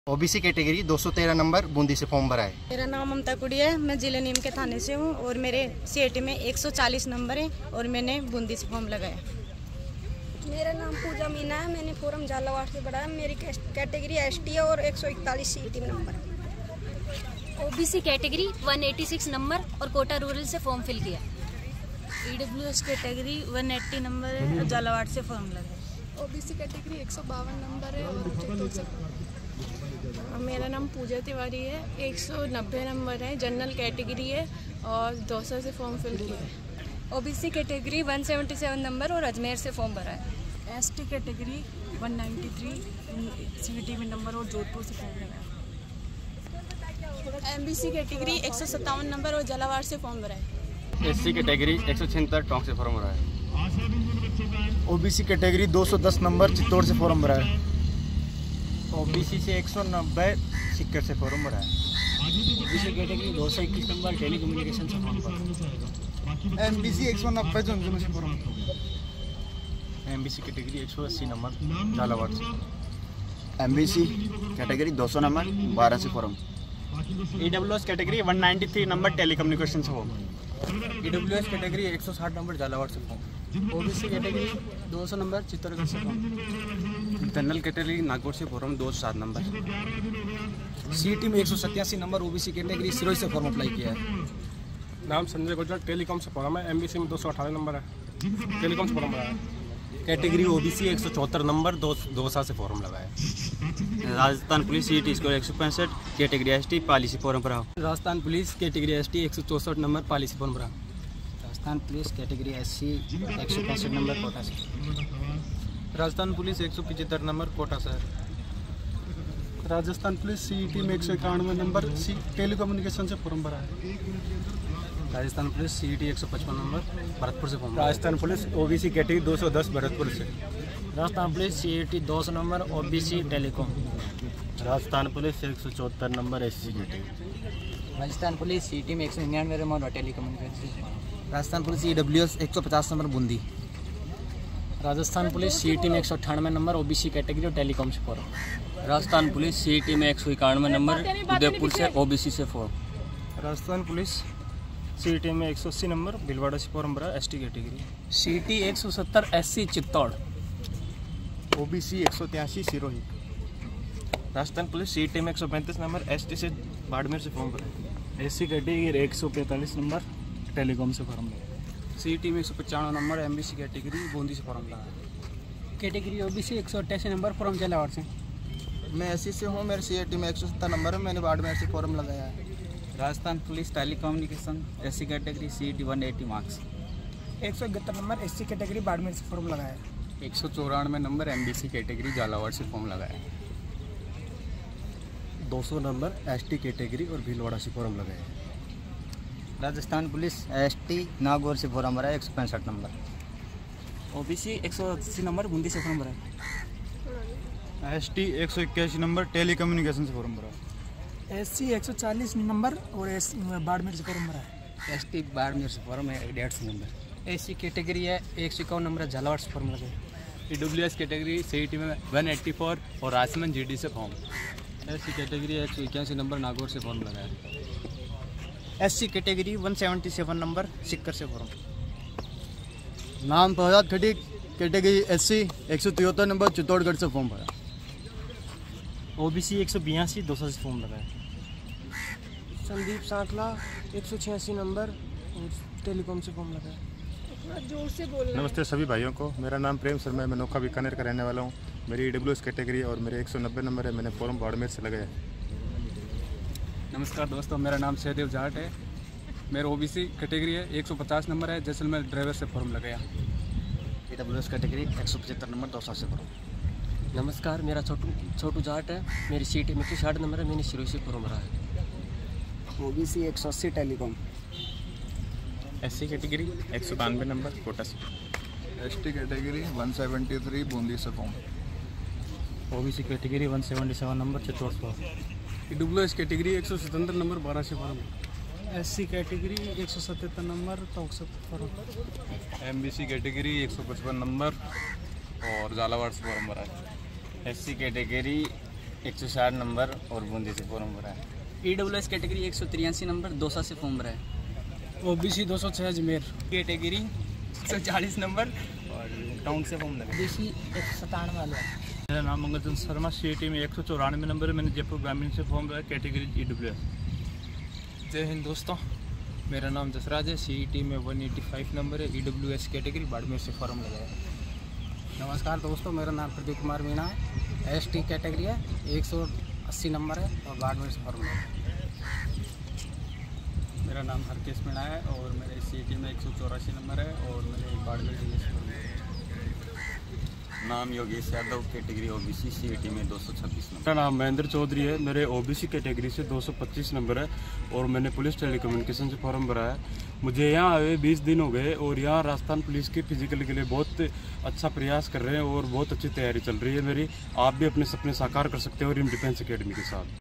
OBC category 213 number Bundi से form भरा है। मेरा नाम ममता कुड़ी है, मैं जिले नीम के थाने से हूँ और मेरे सीएटी में 140 नंबर है और मैंने बूंदी से फॉर्म लगाया। मेरा नाम पूजा मीना है, मैंने फॉर्म झालावाड़ से भरा है। मेरी कैटेगरी एसटी है और 141 सीईटी में नंबर है। ओबीसी कैटेगरी 186 नंबर और कोटा रूरल से फॉर्म फिल किया। ईडब्ल्यूएस कैटेगरी 180 नंबर है और झालावाड़ से फॉर्म लगाया। ओबीसी कैटेगरी 152 नंबर है और चित्तौड़ से। मेरा नाम पूजा तिवारी है, 190 नंबर है, जनरल कैटेगरी है और दौसा से फॉर्म फिल किया है। ओबीसी कैटेगरी 177 नंबर और अजमेर से फॉर्म भरा है। एसटी कैटेगरी 193 सीईटी में नंबर और जोधपुर से फॉर्म लगाया। एमबीसी कैटेगरी 157 नंबर और झालावाड़ से फॉर्म भरा है। एससी कैटेगरी 176 टोंक से फॉर्म भरा है। ओबीसी कैटेगरी 210 नंबर चित्तौड़ से फॉर्म भरा है। ओबीसी से 190 सिक्कर से फॉर्म भरा है। OBC category 221 number telecommunication से फॉर्म भरा है। एमबीसी 190 झुंझुनू से फॉर्म भरा है। एमबीसी कैटेगरी 180 नंबर झालावाड़ से। एमबीसी कैटेगरी 200 नंबर 12 से form. EWS category 193 number telecommunication से form. EWS category 160 number Jhalawar से form. OBC category 200 number Chittorgarh से फॉर्म। जनरल कैटेगरी नागौर से फॉर्म 207 नंबर। सीईटी में 187 नंबर ओबीसी कैटेगरी सिरोही से फॉर्म अप्लाई किया है। नाम संजय गुजर, टेलीकॉम से फॉर्म है। एमबीसी में 218 नंबर है, टेलीकॉम से फॉर्म भरा है। कैटेगरी ओबीसी 174 नंबर दौसा से फॉर्म लगा है। Rajasthan police CET score 165 category ST Pali से फॉर्म भरा। Rajasthan police category ST 164 number Pali से फॉर्म भरा। Rajasthan police category SC 165 number Kota से। राजस्थान पुलिस 175 नंबर कोटा से। राजस्थान पुलिस सीईटी में 191 नंबर टेलीकम्युनिकेशन से फॉर्म भरा है। Rajasthan police CET 155 number Bharatpur से form. Rajasthan police OBC category 210 Bharatpur से। Rajasthan police CET 200 number OBC telecom. Rajasthan police 174 number SC category. Rajasthan police CET में 199 number telecommunication. Rajasthan police EWS 150 number Bundi. Rajasthan police CET में 198 number OBC category और telecom से form. Rajasthan police CET में 191 number Udaipur से OBC से form. Rajasthan police CET में 180 number Bhilwara से form भरा ST category. CET 170 SC Chittor. OBC 183 Sirohi. Rajasthan police CET में 135 नंबर एसटी से बाड़मेर से फॉर्म भरा। एससी कैटेगरी 145 नंबर टेलीकॉम से फॉर्म लगा। सीईटी में 195 नंबर एमबीसी कैटेगरी बूंदी से फॉर्म लगा। Category OBC 188 number form Jhalawar से। मैं एससी से हूँ, मेरे सीईटी में 170 नंबर है, मैंने बाड़मेर से फॉर्म लगाया है। Rajasthan police telecommunication SC category CET 180 marks. 171 number SC category Barmer से फॉर्म लगाया। 194 नंबर एमबीसी कैटेगरी झालावाड़ से फॉर्म लगाया। 200 नंबर एसटी कैटेगरी और भीलवाड़ा से फॉर्म लगाया है। राजस्थान पुलिस एसटी नागौर से फॉर्म भरा है 165 नंबर। ओबीसी 180 नंबर बूंदी से फॉर्म भरा है। एसटी 181 नंबर टेलीकम्युनिकेशन से फॉर्म भरा। एससी 140 नंबर और बाड़मेर से फॉर्म भरा है। एसटी बाड़मेर से फॉर्म है 150 नंबर। एससी कैटेगरी है 151 नंबर झालावाड़ से फॉर्म लगा है। ईडब्ल्यूएस कैटेगरी सीईटी में 184 और राजमन जीडी से form. SC category 181 number Nagaur से फॉर्म लगा है। एससी कैटेगरी 177 नंबर सिक्कर से फॉर्म। नाम Prahlad Khatik, category SC 173 number Chittorgarh से फॉर्म भरा। ओबीसी 182 दौसा से फॉर्म लगा है। संदीप सांकला 186 नंबर और टेलीकॉम से फॉर्म लगा है। जोर से बोलना। नमस्ते सभी भाइयों को, मेरा नाम प्रेम शर्मा है, मैं नोखा बीकानेर का रहने वाला हूँ। मेरी ईडब्ल्यूएस कैटेगरी और मेरे 190 नंबर है, मैंने फॉर्म बाड़मेर से लगाया है। नमस्कार दोस्तों, मेरा नाम सहदेव जाट है, मेरा ओबीसी कैटेगरी है 150 नंबर है, जैसलमेर ड्राइवर से फॉर्म लगाया। ईडब्ल्यूएस कैटेगरी 175 नंबर दौसा से फॉर्म। नमस्कार, मेरा छोटू जाट है, मेरी सीईटी में 160 नंबर है, मैंने सिरोही से फॉर्म भरा है। OBC 180 telecom. SC category 192 number Kota से। एसटी कैटेगरी 173 बूंदी से form. OBC category 177 number Chittor से। ईडब्ल्यूएस कैटेगरी 177 नंबर 12 से form. SC category 177 number Tonk से फॉर्म। एमबीसी कैटेगरी 155 नंबर और झालावाड़ से फॉर्म भरा है। एससी कैटेगरी 160 नंबर और बूंदी से फॉर्म भरा है। EWS कैटेगरी 183 नंबर दौसा से फॉर्म भरा है। OBC 206 अजमेर कैटेगरी 140 नंबर और टाउन से फॉर्म लगा। BC 197 वाला। मेरा नाम मंगलचंद शर्मा, CET में 194 नंबर है। मैंने जयपुर ग्रामीण से फॉर्म भरा है, कैटेगरी EWS। जय हिंद दोस्तों, मेरा नाम जसराज है, CET में 185 नंबर है, EWS कैटेगरी बाड़मेर से फॉर्म लगाया है। नमस्कार दोस्तों, मेरा नाम प्रदीप कुमार मीणा है, ST कैटेगरी है, 180 नंबर है और बाड़मेर से फॉर्म लगाया है। मेरा नाम हरकेश मीणा है और मेरे CET में 184 नंबर है और मेरे बाड़मेर जिले से फॉर्म लगाया है। नाम Yogesh Yadav, category OBC, CET में 226 नंबर। मेरा नाम महेंद्र चौधरी है, मेरे OBC कैटेगरी से 225 नंबर है और मैंने पुलिस टेलीकम्युनिकेशन से फॉर्म भरा है। मुझे यहाँ आए 20 दिन हो गए और यहाँ राजस्थान पुलिस के फिजिकल के लिए बहुत अच्छा प्रयास कर रहे हैं और बहुत अच्छी तैयारी चल रही है मेरी। आप भी अपने सपने साकार कर सकते हैं और इन डिफेंस अकेडमी के साथ।